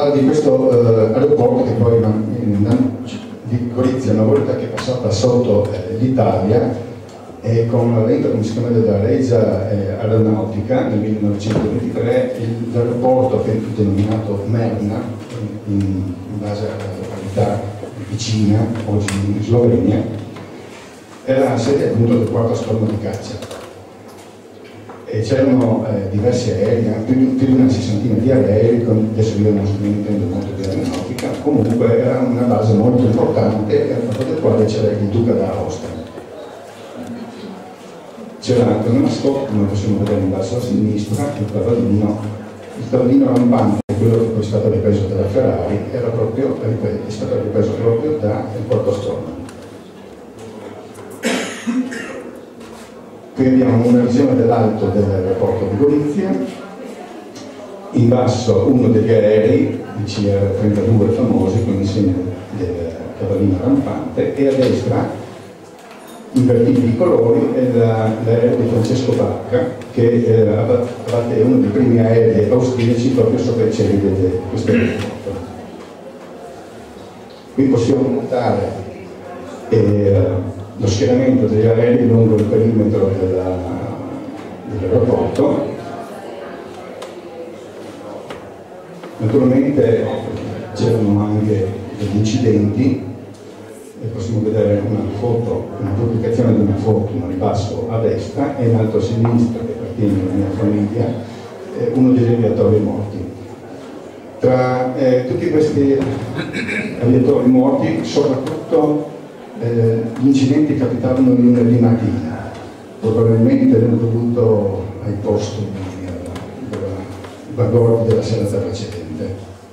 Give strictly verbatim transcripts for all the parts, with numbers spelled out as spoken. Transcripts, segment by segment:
parlare di questo eh, aeroporto che poi di Gorizia, una volta che è passata sotto eh, l'Italia, e con la lenta commissionamento della Regia eh, Aeronautica nel millenovecentoventitré, l'aeroporto che è denominato Merna, in, in base alla località vicina, oggi in Slovenia, era la sede appunto del quarto squadrone di caccia. E c'erano eh, diversi aerei, più, più di una sessantina di aerei, con, adesso io non sto intendo molto di aeronautica, comunque era una base molto importante, a fatto del quale c'era il Duca d'Aosta. C'era anche una mascotte, come possiamo vedere in basso a sinistra, il cavallino, il cavallino rampante, quello che poi è stato ripreso dalla Ferrari, era proprio, è stato ripreso proprio dal quarto squadrone. Qui abbiamo una visione dell'alto dell'aeroporto di Gorizia, in basso uno degli aerei, il C R trentadue famosi, con il segno del cavallino rampante, e a destra, invertiti i colori, è l'aereo di Francesco Bacca, che eh, abbatte uno dei primi aerei austriaci proprio sopra i cieli di questo aeroporto. Qui possiamo notare eh, lo schieramento degli aerei lungo il perimetro dell'aeroporto. Naturalmente c'erano anche degli incidenti, e possiamo vedere una foto, una pubblicazione di una foto, una in basso a destra e in alto a sinistra, che appartiene alla mia famiglia, eh, uno degli aviatori morti. Tra eh, tutti questi aviatori morti, soprattutto Eh, gli incidenti capitavano lunedì mattina, probabilmente dovuto ai postumi della vagoni della serata precedente.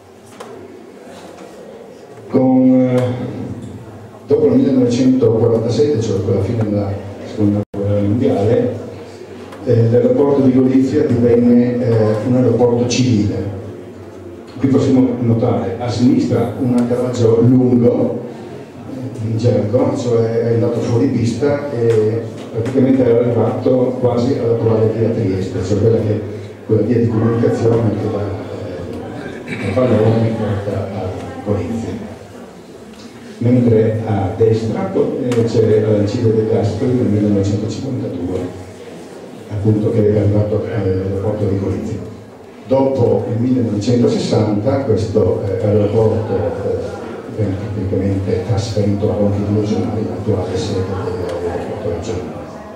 Con, eh, dopo il millenovecentoquarantasette, cioè con la fine della seconda guerra mondiale, eh, l'aeroporto di Gorizia divenne eh, un aeroporto civile. Qui possiamo notare a sinistra un atterraggio lungo in gergo, cioè è andato fuori pista e praticamente era arrivato quasi all'attuale via Trieste, cioè quella, che, quella via di comunicazione che da, eh, da Vallone porta a Gorizia. Mentre a destra eh, c'è l'Alcide De Gasperi nel millenovecentocinquantadue, appunto, che è arrivato all'aeroporto di Gorizia. Dopo il millenovecentosessanta questo eh, aeroporto eh, viene praticamente trasferito a Ronchidoloso, l'attuale sede dell'aeroporto regionale.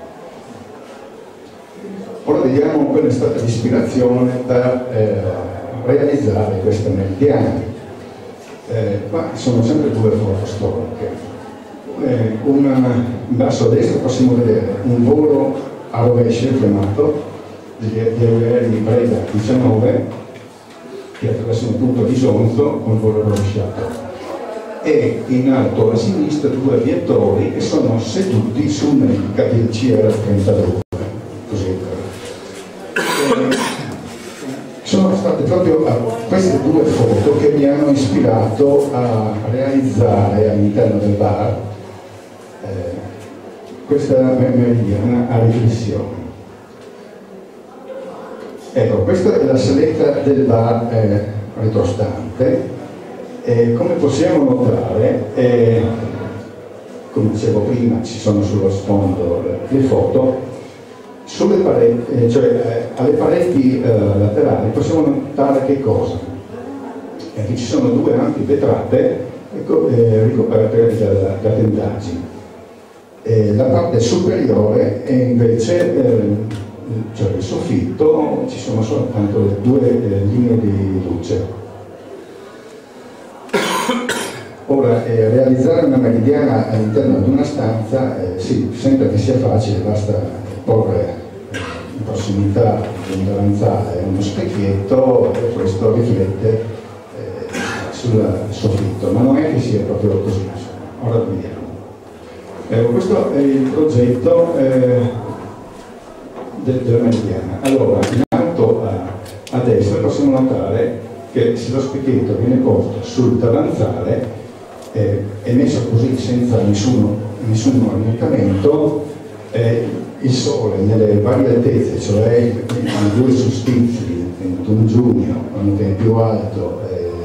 Ora vediamo qual è stata l'ispirazione per eh, realizzare questa meridiana. Eh, qua sono sempre due foto storiche. Eh, una, in basso a destra possiamo vedere un volo a rovescio chiamato degli aerei Breda diciannove che attraversano appunto l'Isonzo con volo rovesciato, e in alto a sinistra due aviatori che sono seduti su un'elica del C R trentadue. Così. E sono state proprio queste due foto che mi hanno ispirato a realizzare all'interno del bar eh, questa meridiana a riflessione. Ecco, questa è la saletta del bar eh, retrostante. E come possiamo notare, eh, come dicevo prima, ci sono sullo sfondo le foto, sulle pareti, eh, cioè eh, alle pareti eh, laterali possiamo notare che cosa? Eh, che ci sono due ampie vetrate ecco, eh, ricoperte da, da tendaggi. Eh, la parte superiore è invece, eh, cioè il soffitto, ci sono soltanto due eh, linee di luce. Ora, eh, realizzare una meridiana all'interno di una stanza, eh, sì, sembra che sia facile, basta porre eh, in prossimità di un davanzale uno specchietto e questo riflette eh, sul soffitto, ma non è che sia proprio così. Ora lo vediamo. Eh, questo è il progetto eh, de della meridiana. Allora, in alto a, a destra possiamo notare che se lo specchietto viene posto sul davanzale eh, è messo così senza nessuno, nessun orientamento, eh, il sole nelle varie altezze, cioè i due solstizi, il ventuno giugno, quando è più alto, eh,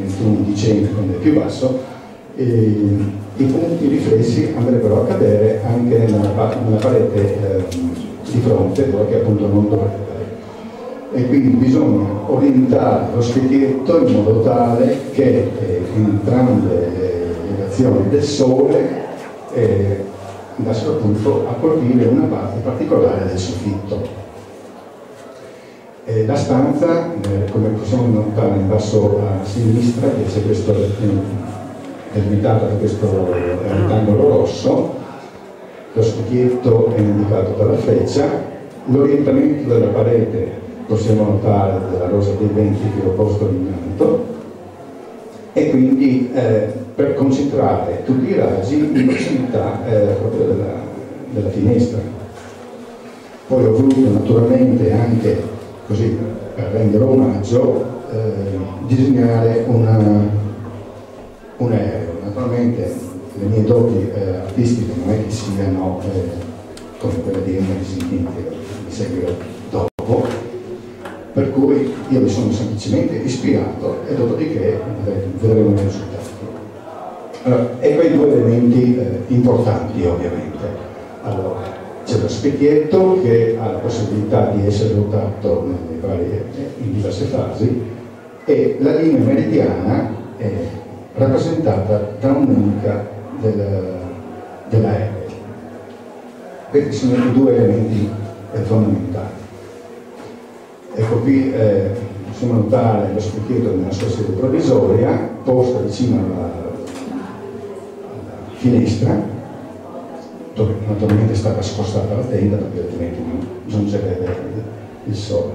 ventuno dicembre, quando è più basso, e i punti riflessi andrebbero a cadere anche nella, nella parete eh, di fronte, dove che appunto non dovrebbe. E quindi bisogna orientare lo specchietto in modo tale che eh, entrambe le direzioni del sole eh, andassero appunto a colpire una parte particolare del soffitto. E la stanza, eh, come possiamo notare in basso a sinistra, che c'è questo eh, delimitato da questo rettangolo rosso, lo specchietto è indicato dalla freccia, l'orientamento della parete possiamo notare della rosa dei venti che ho posto in alto, e quindi eh, per concentrare tutti i raggi in prossimità eh, proprio della, della finestra. Poi ho voluto naturalmente anche, così per rendere omaggio, eh, disegnare una, un aereo. Naturalmente le mie doti eh, artistiche non è che siano eh, come quelle di Emma Disinchini, che mi seguirò dopo, per cui io mi sono semplicemente ispirato e dopodiché vedremo i risultati. Allora, e quei due elementi eh, importanti ovviamente. Allora, c'è lo specchietto che ha la possibilità di essere rotato nelle varie, in diverse fasi, e la linea meridiana è rappresentata da un'unica dell'aereo. Questi sono i due elementi eh, fondamentali. Ecco qui eh, possiamo notare lo specchietto nella sua sede provvisoria, posta vicino alla, alla finestra, dove naturalmente è stata spostata la tenda perché altrimenti non giungerebbe il sole.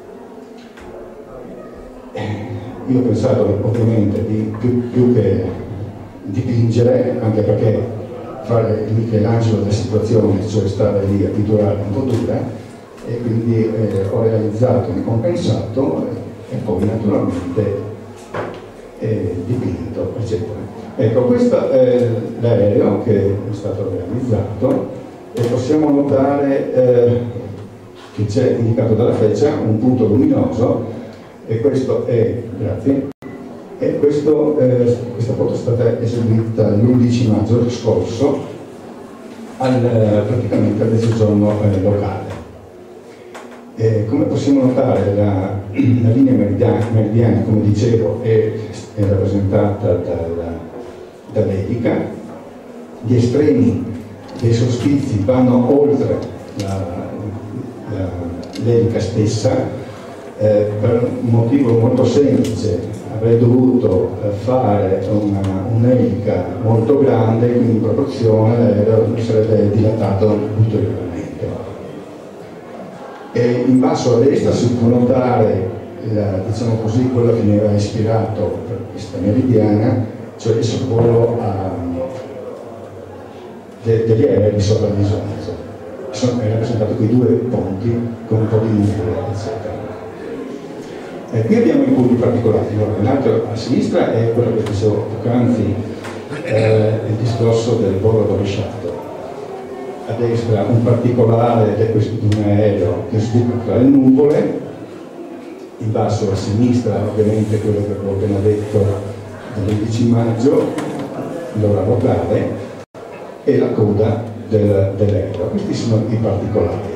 Io ho pensato ovviamente di più, più che dipingere, anche perché fare il Michelangelo della situazione, cioè stare lì a pitturare un po' dura, e quindi eh, ho realizzato un compensato e, e poi naturalmente eh, dipinto, eccetera. Ecco, questo è l'aereo che è stato realizzato, e possiamo notare eh, che c'è indicato dalla freccia un punto luminoso, e questo è, grazie, e questo, eh, questa foto è stata eseguita l'undici maggio scorso, al, praticamente al mezzogiorno eh, locale. Eh, come possiamo notare, la, la linea meridiana, meridiana, come dicevo, è, è rappresentata dalla, dall'elica. Gli estremi dei solstizi vanno oltre l'elica stessa, eh, per un motivo molto semplice. Avrei dovuto eh, fare un'elica molto grande, quindi in proporzione l'aereo sarebbe dilatato ulteriormente. E in basso a destra si può notare, la, diciamo così, quello che mi aveva ispirato per questa meridiana, cioè il sorvolo de, degli aerei di sopravvisione. Sono rappresentati quei due ponti con un po' di nuvole, eccetera. E qui abbiamo i punti particolari. Allora, in alto a sinistra è quello che dicevo poc'anzi, eh, il discorso del volo rovesciato. A destra un particolare di un aereo che sbuca tra le nuvole, in basso a sinistra ovviamente quello che avevo appena detto dell'undici maggio, l'ora locale, e la coda del, dell'aereo. Questi sono i particolari.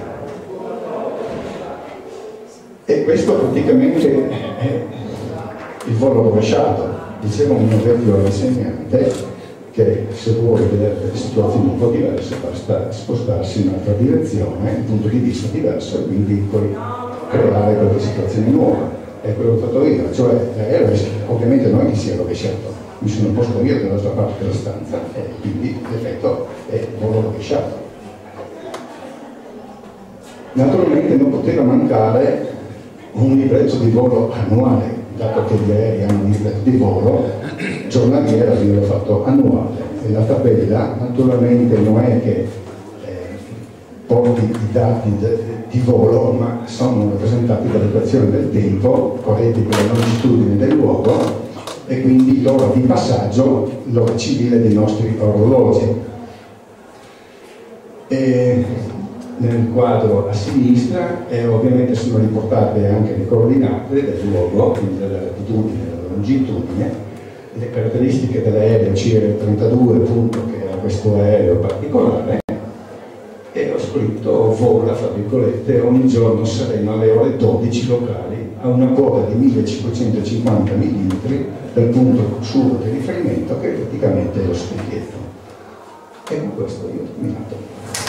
E questo praticamente è il volo rovesciato. Dicevo un mio vecchio insegnante che se vuole vedere delle situazioni un po' diverse basta spostarsi in un'altra direzione, un punto di vista diverso, e quindi poi creare quelle situazioni nuove. È quello che ho fatto io, cioè l'aereo ovviamente non è che sia rovesciato, mi sono posto io dall'altra parte della stanza e quindi l'effetto è volo rovesciato. Naturalmente non poteva mancare un libretto di volo annuale, dato che gli aerei hanno un libretto di volo giornaliero, io l'ho fatto annuale, e la tabella naturalmente non è che eh, porti i dati di volo, ma sono rappresentati dall'equazione del tempo, corretti per la longitudine del luogo, e quindi l'ora di passaggio, l'ora civile dei nostri orologi. E nel quadro a sinistra eh, ovviamente sono riportate anche le coordinate del luogo, quindi della latitudine e della longitudine, le caratteristiche dell'aereo C R trentadue, appunto, che era questo aereo particolare, e ho scritto vola, fra virgolette, ogni giorno sereno alle ore dodici locali a una quota di millecinquecentocinquanta millimetri dal punto suo di riferimento, che è praticamente lo specchietto. E con questo io ho terminato.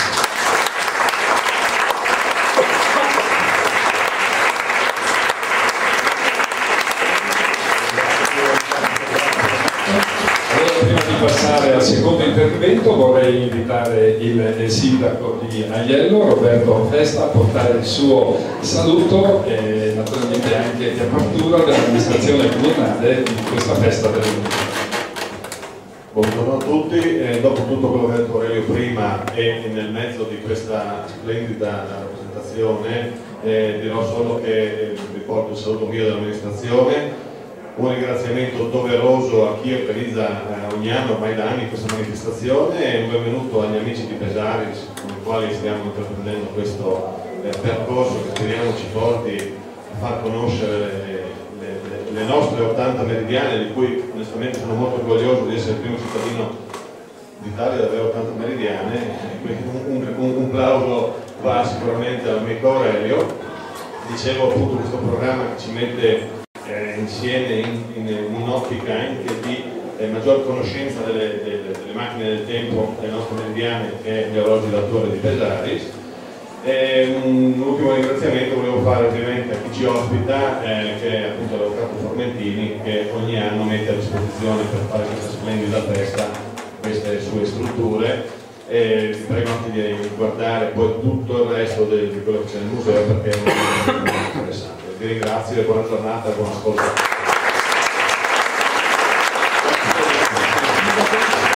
Passare al secondo intervento vorrei invitare il, il sindaco di Aiello, Roberto Festa, a portare il suo saluto e naturalmente anche di apertura dell'amministrazione comunale di questa festa dell'Unione. Buongiorno a tutti, eh, dopo tutto quello che ha detto Aurelio prima e nel mezzo di questa splendida rappresentazione eh, dirò solo che eh, riporto il saluto mio dell'amministrazione. Un ringraziamento doveroso a chi organizza eh, ogni anno, ormai da anni, questa manifestazione, e un benvenuto agli amici di Pesaris con i quali stiamo intraprendendo questo eh, percorso che speriamo ci porti a far conoscere le, le, le nostre ottanta meridiane, di cui onestamente sono molto orgoglioso di essere il primo cittadino d'Italia ad avere ottanta meridiane, quindi un, un, un plauso va sicuramente all'amico Aurelio. Dicevo appunto questo programma che ci mette Eh, insieme in, in, in un'ottica anche di eh, maggior conoscenza delle, delle, delle macchine del tempo delle nostre meridiane e gli orologi da torre di Pesaris. Eh, un ultimo ringraziamento volevo fare ovviamente a chi ci ospita, eh, che è appunto l'avvocato Formentini, che ogni anno mette a disposizione per fare questa splendida festa queste sue strutture. E vi prego anche di guardare poi tutto il resto di quello che c'è nel museo, perché è molto interessante. Vi ringrazio e buona giornata e buon ascolto.